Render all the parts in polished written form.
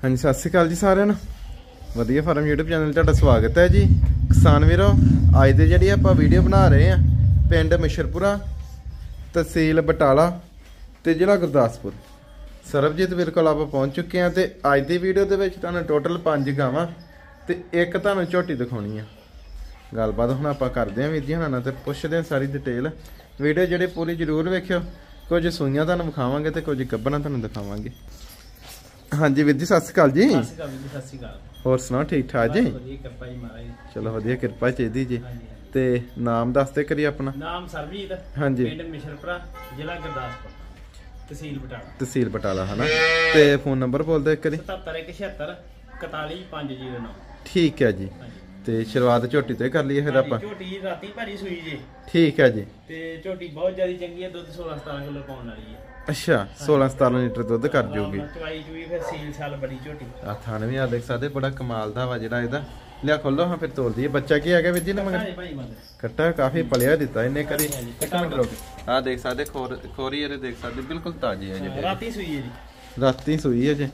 हाँ जी, सत श्री अकाल जी सारिਆਂ ਨੂੰ। ਵਧੀਆ ਫਾਰਮ यूट्यूब चैनल ਤੁਹਾਡਾ स्वागत है जी। किसान ਵੀਰੋ, ਅੱਜ ਦੇ ਜਿਹੜੀ ਆਪਾਂ ਵੀਡੀਓ ਬਣਾ ਰਹੇ ਆ ਪਿੰਡ ਮਿਸ਼ਰਪੁਰਾ, ਤਹਿਸੀਲ ਬਟਾਲਾ ਤੇ ਜ਼ਿਲ੍ਹਾ ਗੁਰਦਾਸਪੁਰ। ਸਰਬਜੀਤ ਵੀਰ ਕੋਲ ਆਪਾਂ ਪਹੁੰਚ ਚੁੱਕੇ ਆ ਤੇ ਅੱਜ ਦੀ ਵੀਡੀਓ ਦੇ ਵਿੱਚ ਤੁਹਾਨੂੰ ਟੋਟਲ 5 ਗਾਵਾਂ ਤੇ ਇੱਕ ਤੁਹਾਨੂੰ ਝੋਟੀ ਦਿਖਾਉਣੀ ਆ। ਗੱਲਬਾਤ ਹੁਣ ਆਪਾਂ ਕਰਦੇ ਆ ਵੀਰ ਜੀ ਹੁਣਾਂ ਨਾਲ ਤੇ ਪੁੱਛਦੇ ਆ ਸਾਰੀ ਡਿਟੇਲ। ਵੀਡੀਓ ਜਿਹੜੇ ਪੂਰੀ ਜ਼ਰੂਰ ਵੇਖਿਓ, ਕੁਝ ਸੂਈਆਂ ਤੁਹਾਨੂੰ ਵਿਖਾਵਾਂਗੇ ਤੇ ਕੁਝ ਗੱਭਣਾ ਤੁਹਾਨੂੰ ਦਿਖਾਵਾਂਗੇ। हाँ जी वीर जी, सत श्री अकाल जी। सत श्री अकाल। होर सुनाओ, ठीक ठाक जी? कृपा जी महाराज। चलो वधिया, कृपा चाहिए जी। ते नाम दसते करिए अपना। नाम सरबजीत। हाँ जी। पिंड मिशरपुरा, जिला गुरदासपुर, तहसील बटाला। तहसील बटाला है ना। ते फोन नंबर बोल दे करी। 77 41 509। ठीक है जी। ਤੇ ਸ਼ੁਰੂਆਤ ਝੋਟੀ ਤੇ ਕਰ ਲਈਏ ਫਿਰ ਆਪਾਂ। ਝੋਟੀ ਰਾਤੀ ਭਾਰੀ ਸੂਈ ਜੀ। ਠੀਕ ਹੈ ਜੀ। ਤੇ ਝੋਟੀ ਬਹੁਤ ਜ਼ਿਆਦਾ ਚੰਗੀ ਹੈ, ਦੁੱਧ 16 17 ਕਿਲੋ ਪਾਉਣ ਵਾਲੀ ਹੈ। ਅੱਛਾ, 16 17 ਲੀਟਰ ਦੁੱਧ ਕਰ ਜੂਗੀ। ਚਵਾਈ ਚੂਈ ਫਿਰ ਸੀਲ ਸਾਲ ਬੜੀ ਝੋਟੀ। ਆ ਥਣ ਵੀ ਆ ਦੇਖ ਸਕਦੇ, ਬੜਾ ਕਮਾਲ ਦਾ ਵਾ ਜਿਹੜਾ ਇਹਦਾ। ਲਿਆ ਖੋਲੋ ਹਾਂ ਫਿਰ ਤੋਲ ਦਈਏ। ਬੱਚਾ ਕੀ ਹੈਗਾ ਵੀਰ ਜੀ ਨੇ ਮਗਰ? ਕੱਟਾ ਕਾਫੀ ਪਲਿਆ ਦਿੱਤਾ ਇਹਨੇ ਕਰੀ। ਇੱਕ ਮਿੰਟ ਰੁਕ। ਆ ਦੇਖ ਸਕਦੇ ਖੋਰੀ ਇਹਦੇ ਦੇਖ ਸਕਦੇ, ਬਿਲਕੁਲ ਤਾਜ਼ੀ ਹੈ ਜੀ। ਰਾਤੀ ਸੂਈ ਹੈ ਜੀ। ਰਾਤੀ ਸੂਈ ਹੈ ਜੀ।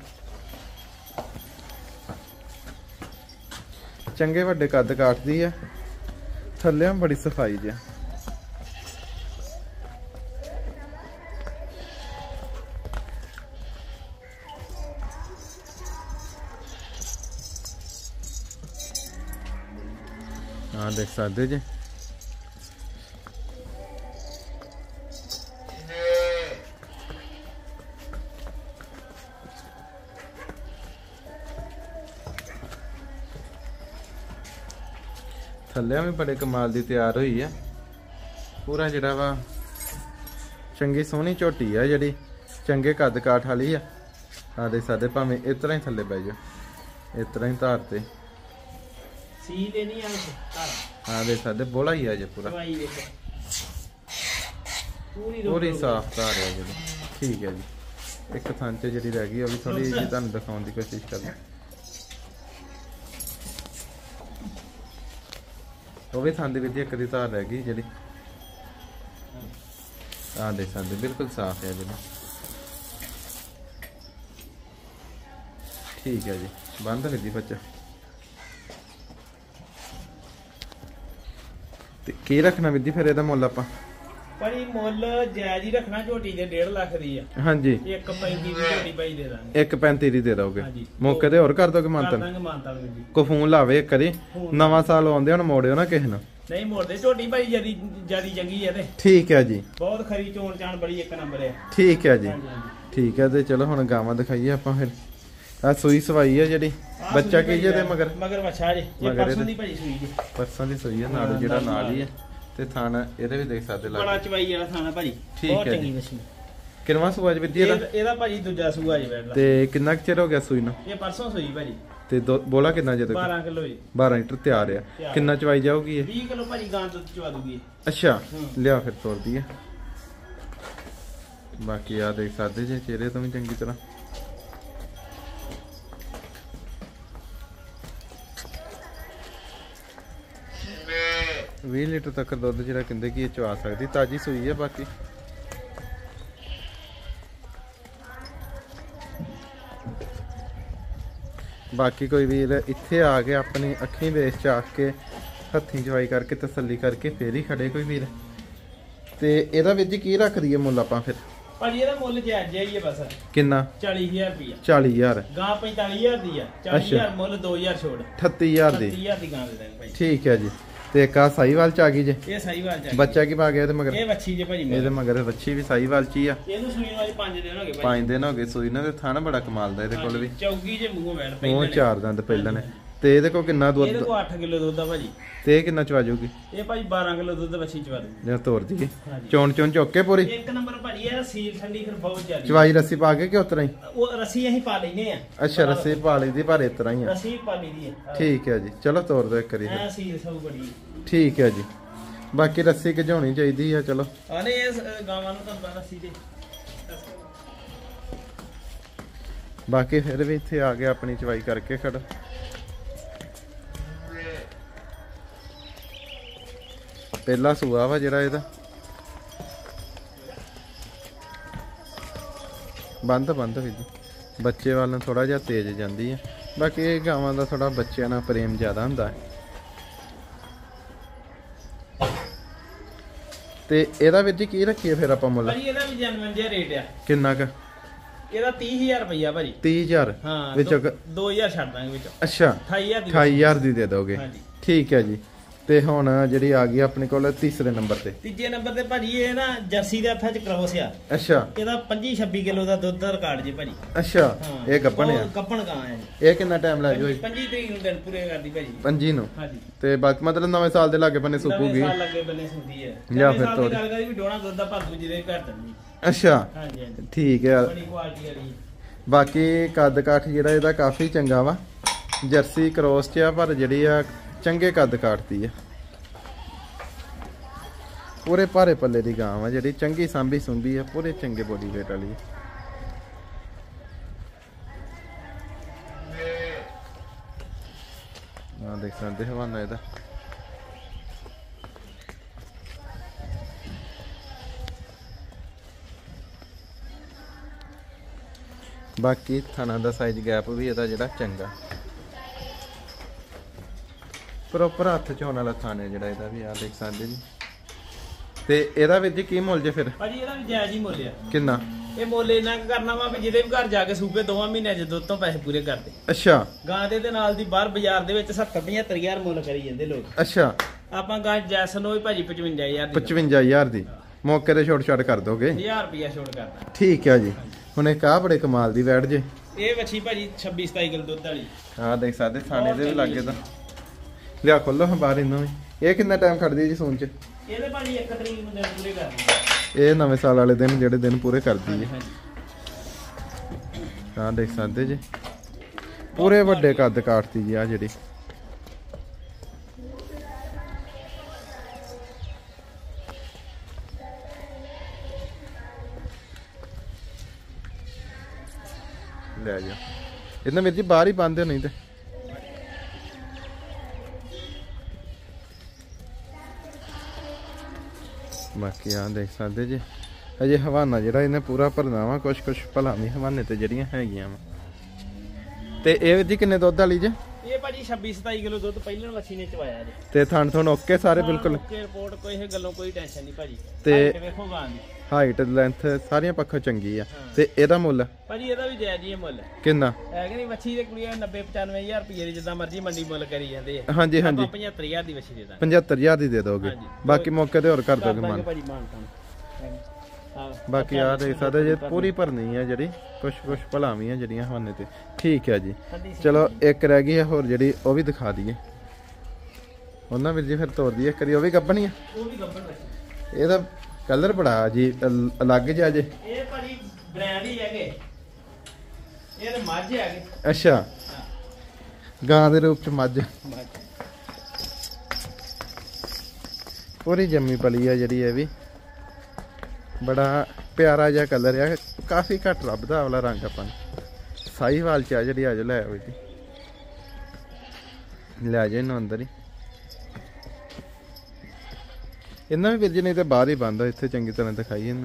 ਚੰਗੇ ਵੱਡੇ ਕੱਦ ਕਾਟਦੀ ਆ, ਥੱਲੇ ਬੜੀ ਸਫਾਈ ਜੀ। हाँ देख सकते जी। थल्ले भी बड़े कमाल दी तैयार हुई है। पूरा जिहड़ा वा चंगी सोहनी झोटी है जिहड़ी, चंगे कद काठ वाली है। आ देख सकते, भावें इस तरह ही थल्ले बह जाओ, इस तरह ही धार ते हाँ देख सकते, बोला ही है जी। पूरा पूरी साफ धार है जी। ठीक है जी। एक थान च जिहड़ी रह गई वो भी थोड़ी जी तुहानूं दिखाउण दी कोशिश कर, वो भी थान दी एक दी धार रह गई जी। हाँ देख सकते, बिल्कुल साफ है जी। ठीक है जी। बंद लगी बच्चा ते की रखना विधि फिर ਇਹਦਾ ਮੁੱਲ ਆਪਾਂ? ਭਾਈ ਮੁੱਲ ਜਾਇਜ਼ ਹੀ ਰੱਖਣਾ। ਝੋਟੀ ਦੇ 1.5 ਲੱਖ ਦੀ ਆ। ਹਾਂਜੀ। 1.35 ਦੀ ਝੋਟੀ ਭਾਈ ਦੇ ਦਾਂਗੇ। 1.35 ਦੀ ਦੇ ਦੋਗੇ? ਮੌਕੇ ਤੇ ਹੋਰ ਕਰ ਦੋਗੇ ਮਾਨਤਨ? ਕਰ ਦਾਂਗੇ ਮਾਨਤਨ ਜੀ। ਕੋ ਫੋਨ ਲਾਵੇ ਇੱਕ ਵਾਰੀ, ਨਵਾਂ ਸਾਲ ਆਉਂਦੇ ਹੁਣ ਮੋੜਿਓ ਨਾ ਕਿਸੇ ਨੂੰ। ਨਹੀਂ ਮੋੜਦੇ, ਝੋਟੀ ਭਾਈ ਜਿਆਦੀ ਚੰਗੀ ਹੈ ਤੇ। ਠੀਕ ਹੈ ਜੀ। ਬਹੁਤ ਖਰੀ ਚੋਣ ਚਾਣ ਬੜੀ ਇੱਕ ਨੰਬਰ ਹੈ। ਠੀਕ ਹੈ ਜੀ। ਠੀਕ ਹੈ ਤੇ ਚਲੋ ਹੁਣ ਗਾਵਾਂ ਦਿਖਾਈਏ ਆਪਾਂ ਫਿਰ। ਆ ਸੂਈ ਸਵਾਈ ਹੈ ਜਿਹੜੀ। ਬੱਚਾ ਕੀ ਜੇ ਤੇ ਮਗਰ ਵੱਛਾ ਜੇ। ਇਹ ਪਰਸੋਂ ਦੀ ਭਾਈ ਸੂਈ ਜੇ। ਪਰਸੋਂ ਦੀ ਸੂਈ ਹੈ, ਨਾਲ ਜਿਹੜਾ ਨਾਲ ਹੀ ਹੈ ਤੇ ਥਾਣਾ ਇਹਦੇ ਵੀ ਦੇਖ ਸਕਦੇ ਲੱਗ। ਬੜਾ ਚਵਾਈ ਵਾਲਾ ਥਾਣਾ ਭਾਜੀ। ਬਹੁਤ ਚੰਗੀ ਵੱਛੀ। ਕਿੰਨਵਾਂ ਸੂਆ ਜੀ ਇਹਦਾ? ਇਹਦਾ ਭਾਜੀ ਦੂਜਾ ਸੂਆ ਜੇ ਬੈਠਦਾ। ਤੇ ਕਿੰਨਾ ਚਿਰ ਹੋ ਗਿਆ ਸੂਈ ਨੂੰ? ਇਹ ਪਰਸੋਂ ਸੂਈ ਭਾਜੀ। ਤੇ ਬੋਲਾ ਕਿੰਨਾ ਜੇ ਤੱਕ? 12 ਕਿਲੋ ਜੀ। 12 ਲੀਟਰ ਤਿਆਰ ਆ। ਕਿੰਨਾ ਚਵਾਈ ਜਾਊਗੀ ਇਹ? 20 ਕਿਲੋ ਭਾਜੀ ਗਾਂ ਦੁੱਧ ਚਵਾ ਦੂਗੀ। ਅੱਛਾ, ਲਿਆ ਫਿਰ ਤੋੜ ਦਈਏ। ਬਾਕੀ ਆ ਦੇਖ ਸਕਦੇ ਜੇ ਚਿਹਰੇ ਤੋਂ ਵੀ ਚੰਗੀ ਤਰ੍ਹਾਂ। ਵੀਹ ਲੀਟਰ ਤੱਕ ਦੁੱਧ ਜਿਹੜਾ ਕਹਿੰਦੇ ਕਿ ਇਹ ਚਵਾ ਸਕਦੀ। ਤਾਜੀ ਸੂਈ ਹੈ। ਬਾਕੀ ਬਾਕੀ ਕੋਈ ਵੀਰ ਇੱਥੇ ਆ ਕੇ ਆਪਣੀ ਅੱਖੀਂ ਵੇਚ ਚਾਕ ਕੇ ਹੱਥੀਂ ਚਵਾਈ ਕਰਕੇ ਤਸੱਲੀ ਕਰਕੇ ਫੇਰ ਹੀ ਖੜੇ ਕੋਈ ਵੀਰ। ਤੇ ਇਹਦਾ ਵੀਰ ਜੀ ਕੀ ਰੱਖ ਦਈਏ ਮੁੱਲ ਆਪਾਂ ਫਿਰ? ਭਾਜੀ ਇਹਦਾ ਮੁੱਲ ਜਾਇਜ਼ ਹੀ ਹੈ ਬਸ। ਕਿੰਨਾ? 40000 ਰੁਪਿਆ। 40000 ਗਾਂ 45000 ਦੀ ਆ। 40000 ਮੁੱਲ, 2000 ਛੋੜ। 38000 ਦੀ। 38000 ਦੀ ਗਾਂ ਦੇ ਦਾਂਗੇ ਭਾਈ। ਠੀਕ ਹੈ ਜੀ। ਤੇ ਇੱਕ ਆ ਸਾਈਵਾਲ ਚ ਆ ਗਈ ਜੇ। ਇਹ ਸਾਈਵਾਲ ਚ ਆ ਗਈ। ਬੱਚਾ ਕੀ ਪਾ ਗਿਆ ਇਹਦੇ ਮਗਰ? ਇਹ ਵੱਛੀ ਜੇ ਭਾਜੀ। ਇਹਦੇ ਮਗਰ ਵੱਛੀ ਵੀ ਸਾਈਵਾਲ ਚ ਹੀ ਆ। ਇਹਨੂੰ ਸੂਈ ਨੂੰ ਅੱਜ 5 ਦਿਨ ਹੋ ਗਏ ਭਾਈ। 5 ਦਿਨ ਹੋ ਗਏ ਸੂਈ ਨੂੰ। ਤੇ ਥਾਣਾ ਬੜਾ ਕਮਾਲ ਦਾ ਇਹਦੇ ਕੋਲ ਵੀ। ਚੌਗੀ ਜੇ ਮੂੰਹੋਂ ਵੈਣ ਪਹਿਲਾਂ ਉਹ 4 ਦੰਦ ਪਹਿਲਾਂ ਨੇ। ਤੇ ਇਹਦੇ ਕੋਲ ਕਿੰਨਾ ਦੁੱਧ? ਇਹਦੇ ਕੋਲ 8 ਕਿਲੋ ਦੁੱਧ ਆ ਭਾਜੀ। ਤੇ ਇਹ ਕਿੰਨਾ ਚਵਾ ਜੂਗੀ? ਇਹ ਭਾਜੀ 12 ਕਿਲੋ ਦੁੱਧ ਵੱਛੀ ਚਵਾ ਦੂਗੀ। ਜਾਂ ਤੋੜ ਦਈਏ। ਚੋਣ ਚੁੱਕ ਕੇ ਪੂਰੀ ਇੱਕ ਨੰਬਰ ਭਾਜੀ। ਇਹ ਸੀਲ ਠੰਡੀ ਫਿਰ ਬਹੁਤ ਜ਼ਿਆਦਾ। ਚਵਾਈ ਰੱਸੀ ਪਾ ਕੇ ਕਿ ਉਤਰਾ ਹੀ? ਉਹ ਰੱਸੀ ਅਸੀਂ ਪਾ ਲੈਨੇ ਆ। ਅੱਛਾ, ਰੱਸੀ ਪਾ ਲਈਦੀ ਪਰ ਇਸ ਤਰ੍ਹਾਂ ਹੀ ਆ। ਰੱਸੀ ਪਾ ਲਈਦੀ ਹੈ। ਠੀਕ ਹੈ ਜੀ। ਚਲੋ ਤੋੜ ਦੋ ਇੱਕ ਵਾਰੀ। ਐ ਸੀਲ ਸਭ ਬੜੀ। ਠੀਕ ਹੈ ਜੀ। ਬਾਕੀ ਰੱਸੀ ਘਜਾਉਣੀ ਚਾਹੀਦੀ ਆ। ਚਲੋ ਆਨੇ ਇਸ ਗਾਵਾਂ ਨੂੰ ਤਾਂ ਰੱਸੀ ਦੇ। ਬਾਕੀ ਫਿਰ ਵੀ ਇੱਥੇ ਆ ਕੇ ਆਪਣੀ ਚਵਾਈ ਕਰਕੇ ਖੜ। ਪਹਿਲਾ ਸੂਆ ਵਾ ਜਿਹੜਾ ਇਹਦਾ। ਬੰਦ ਵੀ ਜੀ ਬੱਚੇ ਵੱਲ ਨੂੰ ਥੋੜਾ ਜਿਹਾ ਤੇਜ਼ ਜਾਂਦੀ ਆ। ਬਾਕੀ ਇਹ ਗਾਵਾਂ ਦਾ ਥੋੜਾ ਬੱਚਿਆਂ ਨਾਲ ਪ੍ਰੇਮ ਜ਼ਿਆਦਾ ਹੁੰਦਾ ਹੈ। ਤੇ ਇਹਦਾ ਵੀਰ ਜੀ ਕੀ ਰੱਖੀਏ ਫਿਰ ਆਪਾਂ ਮੁੱਲ? ਭਾਜੀ ਇਹਦਾ ਵੀ ਜਨਮਨ ਜਿਹਾ ਰੇਟ ਆ। ਕਿੰਨਾ ਕ? ਇਹਦਾ 30000 ਰੁਪਈਆ ਭਾਜੀ। 30000 ਹਾਂ ਵਿੱਚ 2000 ਛੱਡ ਦਾਂਗੇ ਵਿੱਚ। ਅੱਛਾ 28000 ਦੀ ਦੇ ਦੋਗੇ? ਹਾਂਜੀ ਠੀਕ ਹੈ ਜੀ। ਤੇ ਹੁਣ ਜਿਹੜੀ ਆ ਗਈ ਆਪਣੇ ਕੋਲ ਤੀਸਰੇ ਨੰਬਰ ਤੇ। ਤੀਜੇ ਨੰਬਰ ਤੇ ਭਾਜੀ ਇਹ ਨਾ ਜਰਸੀ ਦੇ ਹੱਥਾਂ 'ਚ ਕ੍ਰੋਸ ਆ। ਅੱਛਾ ਇਹਦਾ 25-26 ਕਿਲੋ ਦਾ ਦੁੱਧ ਦਾ ਰਿਕਾਰਡ ਜੀ ਭਾਜੀ। ਅੱਛਾ ਇਹ ਗੱਪਣ ਆ? ਗੱਪਣ ਗਾਂ ਆ ਜੀ। ਇਹ ਕਿੰਨਾ ਟਾਈਮ ਲੱਗ ਜਾਊ? 25 ਤਰੀਕ ਨੂੰ ਦਿਨ ਪੂਰੇ ਕਰਦੀ ਭਾਜੀ। 25 ਨੂੰ? ਹਾਂਜੀ। ਤੇ ਬਾਕੀ ਮਤਲਬ ਨਵੇਂ ਸਾਲ ਦੇ ਲਾਗੇ ਬੰਨੇ ਸੁੱਕੂਗੀ? ਨਵੇਂ ਸਾਲ ਲੱਗੇ ਬੰਨੇ ਸੁੱਕਦੀ ਹੈ। ਲਿਆ ਫਿਰ ਤੋੜ। ਗੱਲ ਕਰੀ ਵੀ ਡੋਣਾ ਦੁੱਧ ਦਾ ਭਾਦੂ ਜਿਹਦੇ ਘਰ ਦਿੰਦੀ। ਅੱਛਾ ਹਾਂਜੀ ਹਾਂਜੀ ਠੀਕ ਹੈ। ਬੜੀ ਕੁਆਲਿਟੀ ਵਾਲੀ। ਬਾਕੀ ਕੱਦ ਕਾਠ ਜਿਹੜਾ ਇਹਦਾ ਕਾਫੀ ਚੰਗਾ ਵਾ। ਜਰਸੀ ਕ੍ਰੋਸ ਚ ਆ ਪਰ ਜਿਹੜੀ ਆ ਚੰਗੇ ਕੱਦ ਕਾਠਦੀ ਆ। ਪੂਰੇ ਭਾਰੇ ਪੱਲੇ ਦੀ ਗਾਂ ਆ ਜਿਹੜੀ ਚੰਗੀ ਸਾਂਭੀ ਸੁੰਭੀ ਆ। ਪੂਰੇ ਚੰਗੇ ਬੋਡੀ ਵੇਟ ਵਾਲੀ ਆ। ਦੇਖ ਸਕਦੇ ਹਵਾਨਾ ਇਹਦਾ। ਬਾਕੀ ਥਣਾ ਦਾ ਸਾਈਜ਼ ਗੈਪ ਵੀ ਇਹਦਾ ਜਿਹੜਾ ਚੰਗਾ ਪ੍ਰੋਪਰ ਹੱਥ ਚ ਹੋਣ ਵਾਲਾ ਥਾਣੇ ਜਿਹੜਾ ਇਹਦਾ ਵੀ ਆ ਦੇਖ ਸਕਦੇ ਜੀ। ਤੇ ਇਹਦਾ ਵੀਰ ਜੀ ਕੀ ਮੁੱਲ ਜੇ ਫਿਰ? ਭਾਜੀ ਇਹਦਾ ਵੀ ਜਾਇਜ਼ ਹੀ ਮੁੱਲ ਆ। ਕਿੰਨਾ? ਇਹ ਮੁੱਲ ਇਹਨਾਂ ਕਰਨਾ ਵਾ ਵੀ ਜਿਹਦੇ ਵੀ ਘਰ ਜਾ ਕੇ ਸੂਪੇ 2 ਮਹੀਨਿਆਂ ਚ ਦੁੱਧ ਤੋਂ ਪੈਸੇ ਪੂਰੇ ਕਰਦੇ। ਅੱਛਾ ਗਾਂ ਦੇ ਨਾਲ ਦੀ ਬਾਹਰ ਬਾਜ਼ਾਰ ਦੇ ਵਿੱਚ 70-75000 ਮੁੱਲ ਕਰੀ ਜਾਂਦੇ ਲੋਕ। ਅੱਛਾ ਆਪਾਂ ਗਾਂ ਜੈਸਨ ਹੋਈ ਭਾਜੀ 55000 ਦੀ। 55000 ਦੀ ਮੌਕੇ ਤੇ ਛੋਟ ਛੱਡ ਕਰ ਦੋਗੇ? 1000 ਰੁਪਿਆ ਛੋਟ ਕਰਦਾ। ਠੀਕ ਹੈ ਜੀ। ਹੁਣ ਇੱਕ ਆ ਬੜੇ ਕਮਾਲ ਦੀ ਵੈਟ ਜੇ। ਇਹ ਵੱਛੀ ਭਾਜੀ 26-27 ਕਿਲੋ ਦੁੱਧ ਵਾਲੀ। ਹਾਂ ਦੇਖ ਸਕਦੇ ਥਾਣੇ ਦੇ ਵੀ ਲੱਗੇ ਤਾਂ। ਲਿਆ ਖੋਲੋ ਬਾਹਰ ਇਹਨੂੰ ਵੀ। ਇਹ ਕਿੰਨਾ ਟਾਈਮ ਖੜਦੀ ਜੀ ਸੂਣ ਚ? ਇਹਦੇ ਭਾਜੀ 1 ਤਰੀਕ ਨੂੰ ਦਿਨ ਪੂਰੇ ਕਰਦੀ। ਇਹ ਨਵੇਂ ਸਾਲ ਵਾਲੇ ਦਿਨ ਜਿਹੜੇ ਦਿਨ ਪੂਰੇ ਕਰਦੀ ਹੈ। ਹਾਂ ਦੇਖ ਸਕਦੇ ਜੀ ਪੂਰੇ ਵੱਡੇ ਕੱਦ ਕਾਟਦੀ ਜੀ ਆ ਜਿਹੜੀ। ਲੈ ਜਾ ਇਹਨਾਂ ਵੀਰ ਜੀ ਬਾਹਰ ਹੀ ਬੰਨਦੇ ਨਹੀਂ ਤੇ। ਬਾਕੀ ਆ ਦੇਖ ਸਕਦੇ ਜੀ ਅਜੇ ਹਵਾਨਾ ਜਿਹੜਾ ਇਹਨੇ ਪੂਰਾ ਭਰਨਾ ਵਾ। ਕੁਛ ਭਲਾ ਵੀ ਹਵਾਨੇ ਤੇ ਜਿਹੜੀਆਂ ਹੈਗੀਆਂ ਵਾ। ਤੇ ਇਹ ਵੀਰ ਜੀ ਕਿੰਨੇ ਦੁੱਧ ਵਾਲੀ ਜੇ? ਇਹ ਭਾਜੀ 26-27 ਕਿਲੋ ਦੁੱਧ ਪਹਿਲਾਂ ਵੱਛੀ ਨੇ ਚਵਾਇਆ ਜੀ। ਤੇ ਥਣ ਓਕੇ ਸਾਰੇ ਬਿਲਕੁਲ ਓਕੇ ਰਿਪੋਰਟ ਕੋਈ ਇਹ ਗੱਲੋਂ ਕੋਈ ਟੈਨਸ਼ਨ ਨਹੀਂ ਭਾਜੀ। ਤੇ ਵੇਖੋ ਗਾਂ ਦੀ ਹਾਈਟ ਲੈਂਥ ਸਾਰੀਆਂ ਪੱਖੋਂ ਚੰਗੀ ਆ। ਤੇ ਇਹਦਾ ਮੁੱਲ ਭਾਜੀ ਇਹਦਾ ਵੀ ਜਾਇਜ਼ ਹੀ ਮੁੱਲ। ਕਿੰਨਾ ਹੈ ਕਿ ਨਹੀਂ? ਵੱਛੀ ਦੇ ਕੁੜੀਆਂ 90-95000 ਰੁਪਏ ਦੀ ਜਿੱਦਾਂ ਮਰਜ਼ੀ ਮੰਡੀ ਮੁੱਲ ਕਰੀ ਜਾਂਦੇ ਆ। ਹਾਂਜੀ ਹਾਂਜੀ 75000 ਦੀ ਵੱਛੀ ਦੇ ਦਾਂਗੇ। 75000 ਦੀ ਦੇ ਦੋਗੇ? ਬਾਕੀ ਮੌਕੇ ਤੇ ਹੋਰ ਕਰ ਦੋਗੇ ਮਾਨ ਭਾਜੀ ਮਾਨ ਤਾਂ। ਬਾਕੀ ਆ ਦੇਖ ਸਕਦੇ ਜੇ ਪੂਰੀ ਭਰਨੀ ਆ ਜਿਹੜੀ। ਕੁਛ ਭਲਾਵੀਂ ਆ ਜਿਹੜੀਆਂ ਹਵਾਨੇ ਤੇ। ਠੀਕ ਹੈ ਜੀ ਚਲੋ ਇੱਕ ਰਹਿ ਗਈ ਆ ਹੋਰ ਜਿਹੜੀ ਉਹ ਵੀ ਦਿਖਾ ਦਈਏ। ਉਹਨਾਂ ਵੀਰ ਜੀ ਫਿਰ ਤੋਰ ਦਈਏ ਕਰੀ। ਉਹ ਵੀ ਗੱਭਣੀ ਆ? ਉਹ ਵੀ ਗੱਭਣ ਵੱਛੀ। ਇਹਦਾ ਕਲਰ ਬੜਾ ਜੀ ਅਲੱਗ ਜਿਹਾ ਜੇ। ਇਹ ਭਾਜੀ ਬ੍ਰਾਂਡ ਹੀ ਹੈਗੇ। ਇਹ ਤੇ ਮੱਝ ਹੈਗੇ। ਅੱਛਾ ਗਾਂ ਦੇ ਰੂਪ ਚ ਮੱਝ। ਪੂਰੀ ਜੰਮੀ ਪਲੀ ਆ ਜਿਹੜੀ ਇਹ ਵੀ। ਬੜਾ ਪਿਆਰਾ ਜਿਹਾ ਕਲਰ ਆ। ਕਾਫੀ ਘੱਟ ਲੱਭਦਾ ਵਾਲਾ ਰੰਗ ਆਪਾਂ ਨੂੰ। ਸਾਈਵਾਲ ਚ ਆ ਜਿਹੜੀ ਅੱਜ ਲੈ ਆਓ ਜੀ। ਲੈ ਜਾ ਇਹਨੂੰ ਅੰਦਰ ਹੀ। ਇਹਨਾਂ ਵੀ ਵੀਰ ਜੀ ਨਹੀਂ ਤੇ ਬਾਹਰ ਹੀ ਬੰਦ ਆ। ਇੱਥੇ ਚੰਗੀ ਤਰ੍ਹਾਂ ਦਿਖਾਈ ਇਹਨੂੰ।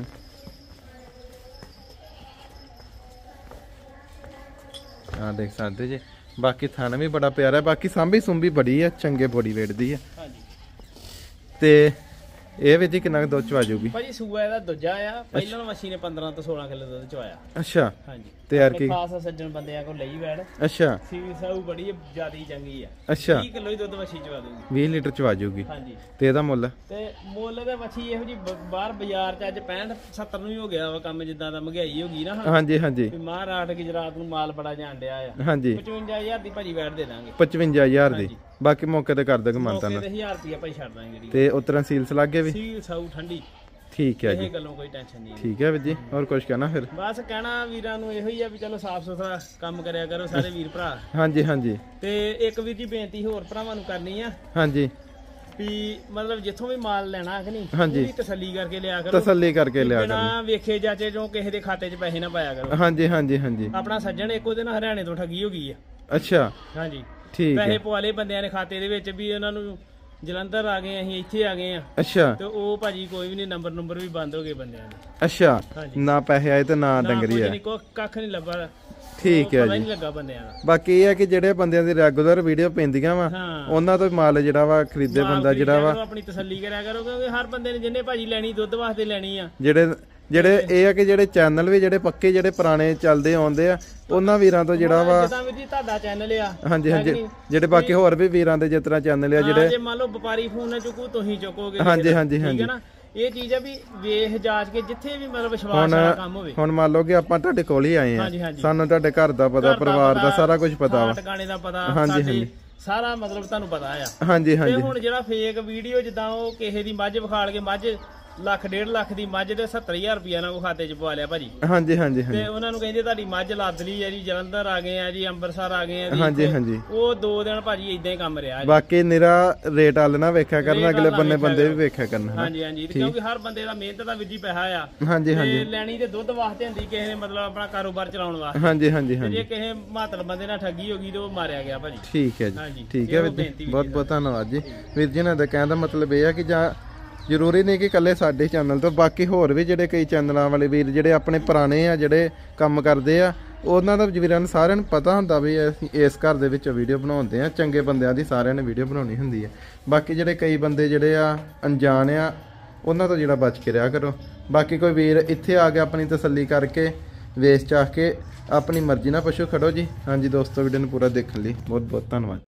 ਆ ਦੇਖ ਸਕਦੇ ਜੀ ਬਾਕੀ ਥਣ ਵੀ ਬੜਾ ਪਿਆਰਾ। ਬਾਕੀ ਸਾਂਭੀ ਸੁੰਭੀ ਬੜੀ ਆ। ਚੰਗੇ ਬੋਡੀ ਵੇਟ ਦੀ ਆ। ਤੇ ਇਹ ਵੀ ਜੀ ਕਿੰਨਾ ਦੁੱਧ ਚਵਾ ਜੂਗੀ? ਭਾਜੀ ਸੂਆ ਇਹਦਾ ਦੂਜਾ ਆ। ਪਹਿਲਾਂ ਮਸ਼ੀਨ ਨੇ 15 ਤੋਂ 16 ਕਿਲੋ ਦੁੱਧ ਚਵਾਇਆ। ਅੱਛਾ ਹਾਂਜੀ। ਤੇ ਯਾਰ ਕੀ ਖਾਸ ਸੱਜਣ ਬੰਦਿਆਂ ਕੋਲ ਲਈ ਵੈੜ। ਅੱਛਾ ਸੀਵੀ ਸਾਊ ਬੜੀ ਜਿਆਦੀ ਚੰਗੀ ਆ। ਅੱਛਾ 20 ਕਿਲੋ ਹੀ ਦੁੱਧ ਮੱਛੀ ਚਵਾ ਦੂਗੀ। 20 ਲੀਟਰ ਚਵਾ ਜੂਗੀ। ਹਾਂਜੀ। ਤੇ ਇਹਦਾ ਮੁੱਲ? ਤੇ ਮੁੱਲ ਦਾ ਮੱਛੀ ਇਹੋ ਜੀ ਬਾਹਰ ਬਾਜ਼ਾਰ ਚ ਅੱਜ 65-70 ਨੂੰ ਹੀ ਹੋ ਗਿਆ ਵਾ ਕੰਮ। ਜਿੱਦਾਂ ਦਾ ਮਹਿੰਗਾਈ ਹੋ ਗਈ ਨਾ। ਹਾਂਜੀ ਹਾਂਜੀ ਮਹਾਰਾਟ ਗੁਜਰਾਤ ਨੂੰ ਮਾਲ ਬੜਾ ਜਾਣ ਡਿਆ ਆ। ਹਾਂਜੀ 55000 ਦੀ ਭਾਜੀ ਵੈੜ ਦੇ ਦਾਂਗੇ। 55000 ਦੀ। ਬਾਕੀ ਮੌਕੇ ਤੇ ਕਰ ਦੋਗੇ ਮਾਨਤਾ ਨਾਲ। 1000 ਰੁਪਿਆ ਭਾਈ ਛੱਡ ਦਾਂਗੇ। ਤੇ ਉਤਰਾ ਸੀਲਸ ਲੱਗੇ ਵੀ? ਸੀਲ ਸਾਊ ਠੰਡੀ। ਠੀਕ ਹੈ ਜੀ। ਇਹ ਗੱਲੋਂ ਕੋਈ ਟੈਨਸ਼ਨ ਨਹੀਂ। ਠੀਕ ਹੈ ਵੀਰ ਜੀ ਹੋਰ ਕੁਝ ਕਹਿਣਾ ਫਿਰ? ਬਸ ਕਹਿਣਾ ਵੀਰਾਂ ਨੂੰ ਇਹੋ ਹੀ ਆ ਵੀ ਚਲੋ ਸਾਫ ਸੁਥਰਾ ਕੰਮ ਕਰਿਆ ਕਰੋ ਸਾਰੇ ਵੀਰ ਭਰਾ। ਹਾਂਜੀ ਹਾਂਜੀ। ਤੇ ਇੱਕ ਵੀਰ ਜੀ ਬੇਨਤੀ ਹੋਰ ਭਰਾਵਾਂ ਨੂੰ ਕਰਨੀ ਆ ਹਾਂਜੀ ਵੀ ਮਤਲਬ ਜਿੱਥੋਂ ਵੀ ਮਾਲ ਲੈਣਾ ਕਿ ਨਹੀਂ ਹਾਂਜੀ ਤਸੱਲੀ ਕਰਕੇ ਲਿਆ ਕਰੋ। ਤਸੱਲੀ ਕਰਕੇ ਲਿਆ ਕਰੋ। ਬਿਨਾਂ ਵੇਖੇ ਜਾਚੇ ਜੋ ਕਿਸੇ ਦੇ ਖਾਤੇ 'ਚ ਪੈਸੇ ਨਾ ਪਾਇਆ ਕਰੋ। ਹਾਂਜੀ ਹਾਂਜੀ ਹਾਂਜੀ। ਆਪਣਾ ਸੱਜਣ ਇੱਕੋ ਦਿਨ ਹਰਿਆਣੇ ਤੋਂ ਠੱਗੀ ਹੋ ਗਈ ਆ। ਅੱਛਾ ਹਾਂਜੀ ਠੀਕ ਹੈ। ਪੈਸੇ ਪਵਾਲੇ ਬੰਦਿਆਂ ਨੇ ਖਾਤੇ ਦੇ ਵਿੱਚ ਵੀ ਉਹਨਾਂ ਨੂੰ ਜਲੰਧਰ ਆ ਗਏ ਅਸੀਂ ਇੱਥੇ ਆ ਗਏ ਆ। ਅੱਛਾ ਤੇ ਉਹ ਭਾਜੀ ਕੋਈ ਵੀ ਨਹੀਂ ਨੰਬਰ ਵੀ ਬੰਦ ਹੋ ਗਏ ਬੰਦਿਆਂ ਦੇ। ਅੱਛਾ ਨਾ ਪੈਸੇ ਆਏ ਤੇ ਨਾ ਡੰਗਰੀ ਆ। ਕੱਖ ਨਹੀਂ ਲੱਭਾ। ਠੀਕ ਹੈ ਪਤਾ ਜੀ। ਨਹੀਂ ਲੱਗਾ ਬੰਦਿਆਂ ਦਾ। ਬਾਕੀ ਇਹ ਹੈ ਕਿ ਜਿਹੜੇ ਬੰਦਿਆਂ ਦੀ ਰੈਗੂਲਰ ਵੀਡੀਓ ਪੈਂਦੀਆਂ ਵਾ ਹਾਂ ਉਹਨਾਂ ਤੋਂ ਮਾਲ ਜਿਹੜਾ ਵਾ ਖਰੀਦੇ ਬੰਦਾ ਜਿਹੜਾ ਵਾ, ਆਪਣੀ ਤਸੱਲੀ ਕਰਿਆ ਕਰੋ ਕਿਉਂਕਿ ਹਰ ਬੰਦੇ ਨੇ ਜਿੰਨੇ ਭਾਜੀ ਲੈਣੀ ਦੁੱਧ ਵਾਸਤੇ ਲੈਣੀ ਆ। ਜਿਹੜੇ ਇਹ ਆ ਕਿ ਜਿਹੜੇ ਚੈਨਲ ਵੀ ਜਿਹੜੇ ਪੱਕੇ ਜਿਹੜੇ ਪੁਰਾਣੇ ਚੱਲਦੇ ਆਉਂਦੇ ਆ ਉਹਨਾਂ ਵੀਰਾਂ ਤੋਂ ਜਿਹੜਾ ਵਾ, ਜਿੱਦਾਂ ਵੀ ਜੀ ਤੁਹਾਡਾ ਚੈਨਲ ਆ, ਹਾਂਜੀ ਹਾਂਜੀ, ਜਿਹੜੇ ਬਾਕੀ ਹੋਰ ਵੀ ਵੀਰਾਂ ਦੇ ਜਿਸ ਤਰ੍ਹਾਂ ਚੈਨਲ ਆ ਜਿਹੜੇ, ਜੇ ਮੰਨ ਲਓ ਵਪਾਰੀ ਫੋਨ ਨਾਲ ਚੁੱਕੂ ਤੁਸੀਂ ਚੁੱਕੋਗੇ। ਹਾਂਜੀ ਹਾਂਜੀ ਠੀਕ ਹਾਂਜੀ। ਹੈ ਨਾ, ਇਹ ਚੀਜ਼ ਆ ਵੀ ਵੇਖ ਜਾਂਚ ਕੇ ਜਿੱਥੇ ਵੀ ਮਤਲਬ ਵਿਸ਼ਵਾਸ ਵਾਲਾ ਕੰਮ ਹੋਵੇ। ਹੁਣ ਮੰਨ ਲਓ ਕਿ ਆਪਾਂ ਤੁਹਾਡੇ ਕੋਲ ਹੀ ਆਏ ਆ, ਹਾਂਜੀ ਹਾਂਜੀ, ਸਾਨੂੰ ਤੁਹਾਡੇ ਘਰ ਦਾ ਪਤਾ, ਪਰਿਵਾਰ ਦਾ ਸਾਰਾ ਕੁਝ ਪਤਾ ਵਾ, ਟਿਕਾਣੇ ਦਾ ਪਤਾ, ਹਾਂਜੀ ਸਾਡੇ ਹਾਂਜੀ ਸਾਰਾ ਮਤਲਬ ਤੁਹਾਨੂੰ ਪਤਾ ਆ। ਹਾਂਜੀ ਤੇ ਹਾਂਜੀ ਹੁਣ ਜਿਹੜਾ ਫੇਕ ਵੀਡੀਓ ਜਿੱਦਾਂ ਉਹ ਕਿਸੇ ਦੀ ਮੱਝ ਵਿਖਾਲ ਕੇ ਮੱਝ ਲੱਖ 1.5 ਲੱਖ ਦੀ ਮੱਝ ਦੇ 70000 ਰੁਪਇਆ ਨਾਲ ਉਹ ਖਾਤੇ 'ਚ ਪਵਾ ਲਿਆ ਭਾਜੀ। ਹਾਂਜੀ ਹਾਂਜੀ ਹਾਂਜੀ ਤੇ ਉਹਨਾਂ ਨੂੰ ਕਹਿੰਦੇ ਤੁਹਾਡੀ ਮੱਝ ਲੱਦ ਲਈ ਆ ਜੀ, ਜਲੰਧਰ ਆ ਗਏ ਆ ਜੀ, ਅੰਮ੍ਰਿਤਸਰ ਆ ਗਏ ਆ ਜੀ। ਹਾਂਜੀ ਹਾਂਜੀ। ਉਹ 2 ਦਿਨ ਭਾਜੀ ਇਦਾਂ ਹੀ ਕੰਮ ਰਿਹਾ ਜੀ। ਬਾਕੀ ਨਿਰਾ ਰੇਟ ਵਾਲ ਨਾ ਵੇਖਿਆ ਕਰਨਾ, ਅਗਲੇ ਬੰਨੇ ਬੰਦੇ ਵੀ ਵੇਖਿਆ ਕਰਨਾ। ਹਾਂਜੀ ਹਾਂਜੀ, ਕਿਉਂਕਿ ਹਰ ਬੰਦੇ ਦਾ ਮਿਹਨਤ ਦਾ ਵਿੱਜੀ ਪੈਸਾ ਆ। ਹਾਂਜੀ ਹਾਂਜੀ, ਲੈਣੀ ਤੇ ਦੁੱਧ ਵਾਸਤੇ ਹੁੰਦੀ, ਕਿਸੇ ਨੇ ਮਤਲਬ ਆਪਣਾ ਕਾਰੋਬਾਰ ਚਲਾਉਣ ਵਾਸਤੇ। ਹਾਂਜੀ ਹਾਂਜੀ ਹਾਂਜੀ। ਜੇ ਕਿਸੇ ਮਾਤਲ ਬੰਦੇ ਨਾਲ ਠੱਗੀ ਹੋ ਗਈ ਤੇ ਉਹ ਮਾਰਿਆ ਗਿਆ ਭਾਜੀ। ਠੀਕ ਹੈ ਜੀ, ਠੀਕ ਹੈ ਵੀਰ ਜੀ, ਬਹੁਤ ਬਹੁਤ ਧੰਨਵਾਦ ਜੀ। ਵੀਰ ਜੀ ਨਾਲ ਦਾ ਕਹਿਣ ਦਾ ਮਤਲਬ ਇਹ ਆ ਕਿ ਜਾਂ ਜ਼ਰੂਰੀ ਨਹੀਂ ਕਿ ਇਕੱਲੇ ਸਾਡੇ ਚੈਨਲ ਤੋਂ, ਬਾਕੀ ਹੋਰ ਵੀ ਜਿਹੜੇ ਕਈ ਚੈਨਲਾਂ ਵਾਲੇ ਵੀਰ ਜਿਹੜੇ ਆਪਣੇ ਪੁਰਾਣੇ ਆ ਜਿਹੜੇ ਕੰਮ ਕਰਦੇ ਆ, ਉਹਨਾਂ ਦਾ ਵੀਰਾਂ ਨੂੰ ਸਾਰਿਆਂ ਨੂੰ ਪਤਾ ਹੁੰਦਾ ਵੀ ਅਸੀਂ ਇਸ ਘਰ ਦੇ ਵਿੱਚ ਵੀਡੀਓ ਬਣਾਉਂਦੇ ਆ। ਚੰਗੇ ਬੰਦਿਆਂ ਦੀ ਸਾਰਿਆਂ ਨੇ ਵੀਡੀਓ ਬਣਾਉਣੀ ਹੁੰਦੀ ਹੈ। ਬਾਕੀ ਜਿਹੜੇ ਕਈ ਬੰਦੇ ਜਿਹੜੇ ਆ ਅਣਜਾਣ ਆ, ਉਹਨਾਂ ਤੋਂ ਜਿਹੜਾ ਬਚ ਕੇ ਰਿਹਾ ਕਰੋ। ਬਾਕੀ ਕੋਈ ਵੀਰ ਇੱਥੇ ਆ ਕੇ ਆਪਣੀ ਤਸੱਲੀ ਕਰਕੇ ਵੇਚ ਚਾਹ ਕੇ ਆਪਣੀ ਮਰਜ਼ੀ ਨਾਲ ਪਸ਼ੂ ਖੜੋ ਜੀ। ਹਾਂਜੀ ਦੋਸਤੋ, ਵੀਡੀਓ ਨੂੰ ਪੂਰਾ ਦੇਖਣ ਲਈ ਬਹੁਤ ਬਹੁਤ ਧੰਨਵਾਦ।